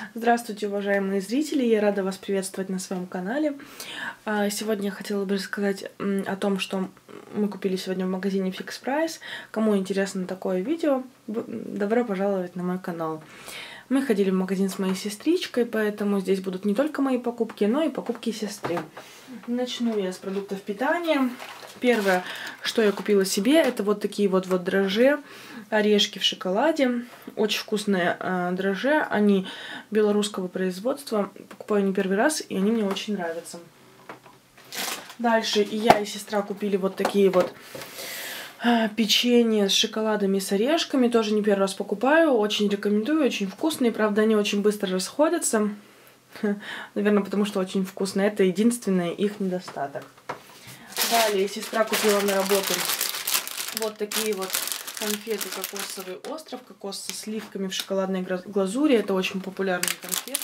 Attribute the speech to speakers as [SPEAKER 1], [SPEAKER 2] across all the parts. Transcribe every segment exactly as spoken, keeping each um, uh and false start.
[SPEAKER 1] Здравствуйте, уважаемые зрители! Я рада вас приветствовать на своем канале. Сегодня я хотела бы рассказать о том, что мы купили сегодня в магазине Fix Price. Кому интересно такое видео, добро пожаловать на мой канал. Мы ходили в магазин с моей сестричкой, поэтому здесь будут не только мои покупки, но и покупки сестры. Начну я с продуктов питания. Первое, что я купила себе, это вот такие вот, вот дрожжи, орешки в шоколаде. Очень вкусные э, дрожжи, они белорусского производства. Покупаю не первый раз, и они мне очень нравятся. Дальше и я, и сестра купили вот такие вот э, печенье с шоколадами и с орешками. Тоже не первый раз покупаю, очень рекомендую, очень вкусные. Правда, они очень быстро расходятся. Наверное, потому что очень вкусные. Это единственный их недостаток. Далее сестра купила на работу вот такие вот конфеты «Кокосовый остров». Кокос со сливками в шоколадной глазури. Это очень популярные конфеты.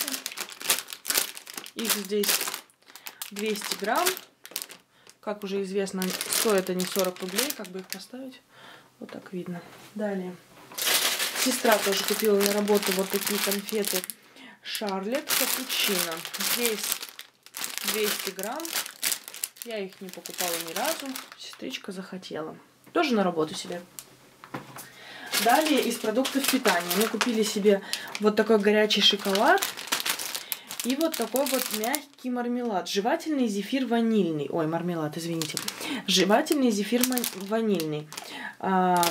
[SPEAKER 1] Их здесь двести грамм. Как уже известно, стоят они сорок рублей. Как бы их поставить? Вот так видно. Далее. Сестра тоже купила на работу вот такие конфеты «Шарлотт Капучино». Здесь двести грамм. Я их не покупала ни разу. Сестричка захотела. Тоже на работу себе. Далее из продуктов питания. Мы купили себе вот такой горячий шоколад. И вот такой вот мягкий мармелад. Жевательный зефир ванильный. Ой, мармелад, извините. Жевательный зефир ванильный. А,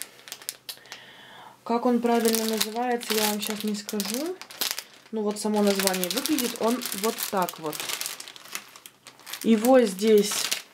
[SPEAKER 1] как он правильно называется, я вам сейчас не скажу. Ну вот само название выглядит он вот так вот. Его здесь...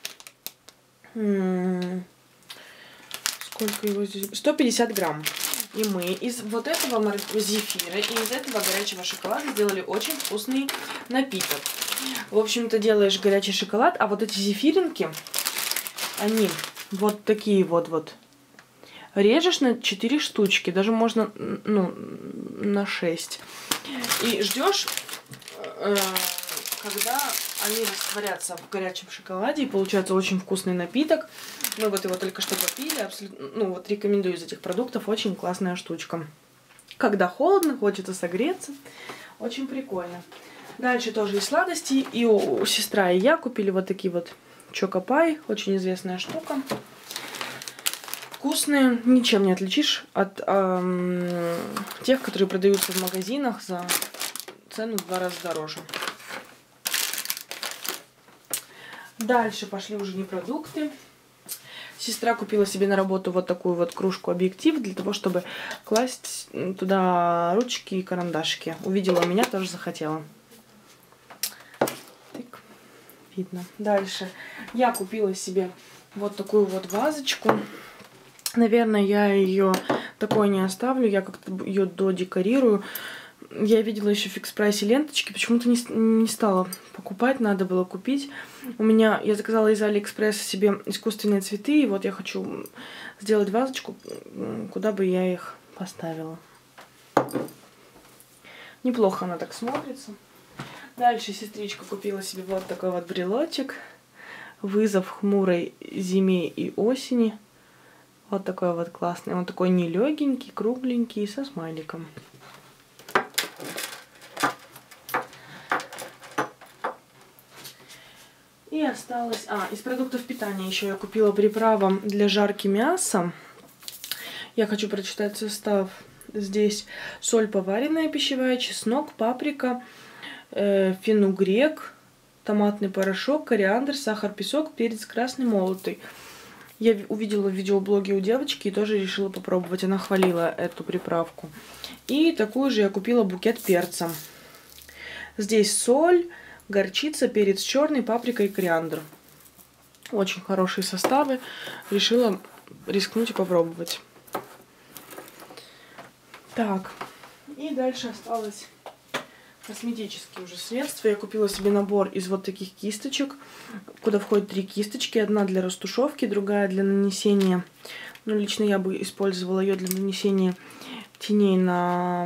[SPEAKER 1] Сколько его здесь? сто пятьдесят грамм. И мы из вот этого зефира и из этого горячего шоколада сделали очень вкусный напиток. В общем-то, делаешь горячий шоколад, а вот эти зефиринки, они вот такие вот-вот. Режешь на четыре штучки, даже можно, ну, на шесть. И ждешь, э, когда они растворятся в горячем шоколаде, и получается очень вкусный напиток. Мы вот его только что попили, абсолютно, ну вот рекомендую из этих продуктов, очень классная штучка. Когда холодно, хочется согреться, очень прикольно. Дальше тоже и сладости, и у, у сестра и я купили вот такие вот чокопай, очень известная штука. Вкусные, ничем не отличишь от эм, тех, которые продаются в магазинах за цену в два раза дороже. Дальше пошли уже не продукты. Сестра купила себе на работу вот такую вот кружку-объектив для того, чтобы класть туда ручки и карандашики. Увидела у меня, тоже захотела. Так, видно. Дальше я купила себе вот такую вот вазочку. Наверное, я ее такой не оставлю, я как-то ее додекорирую. Я видела еще в Fix Price ленточки, почему-то не, не стала покупать, надо было купить. У меня, я заказала из Алиэкспресса себе искусственные цветы, и вот я хочу сделать вазочку, куда бы я их поставила. Неплохо она так смотрится. Дальше сестричка купила себе вот такой вот брелочек. Вызов хмурой зиме и осени. Вот такой вот классный. Он такой нелегенький, кругленький, со смайликом. И осталось... А, из продуктов питания еще я купила приправу для жарки мяса. Я хочу прочитать состав. Здесь соль поваренная пищевая, чеснок, паприка, э, фенугрек, томатный порошок, кориандр, сахар, песок, перец красный молотый. Я увидела в видеоблоге у девочки и тоже решила попробовать. Она хвалила эту приправку. И такую же я купила букет перца. Здесь соль, горчица, перец черный, паприка и кориандр. Очень хорошие составы. Решила рискнуть и попробовать. Так. И дальше осталось косметические уже средства. Я купила себе набор из вот таких кисточек, куда входят три кисточки. Одна для растушевки, другая для нанесения. Ну, лично я бы использовала ее для нанесения теней на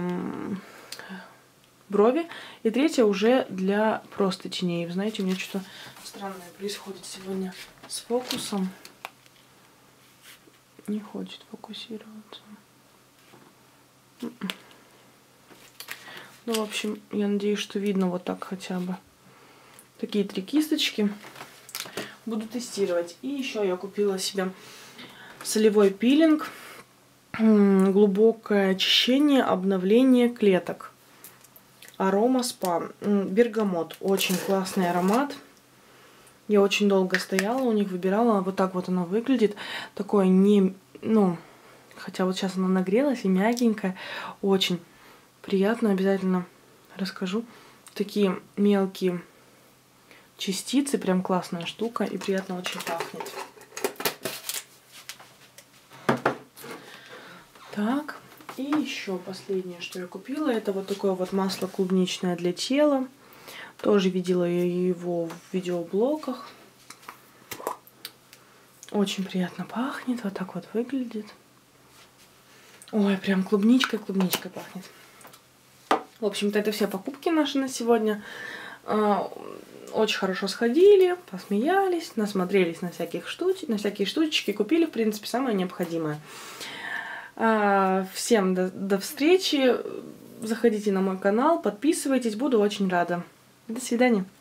[SPEAKER 1] брови. И третья уже для просто теней. Вы знаете, у меня что-то странное происходит сегодня с фокусом. Не хочет фокусироваться. Ну, в общем, я надеюсь, что видно вот так хотя бы. Такие три кисточки. Буду тестировать. И еще я купила себе солевой пилинг. Глубокое очищение, обновление клеток. Арома спа. Бергамот. Очень классный аромат. Я очень долго стояла, у них выбирала. Вот так вот она выглядит. Такое не... Ну, хотя вот сейчас она нагрелась и мягенькая. Очень приятно. Обязательно расскажу. Такие мелкие частицы. Прям классная штука. И приятно очень пахнет. Так. И еще последнее, что я купила. Это вот такое вот масло клубничное для тела. Тоже видела я его в видеоблогах. Очень приятно пахнет. Вот так вот выглядит. Ой, прям клубничкой, клубничкой пахнет. В общем-то, это все покупки наши на сегодня. Очень хорошо сходили, посмеялись, насмотрелись на всяких штуч... на всякие штучки. Купили, в принципе, самое необходимое. Всем до, до встречи. Заходите на мой канал, подписывайтесь. Буду очень рада. До свидания.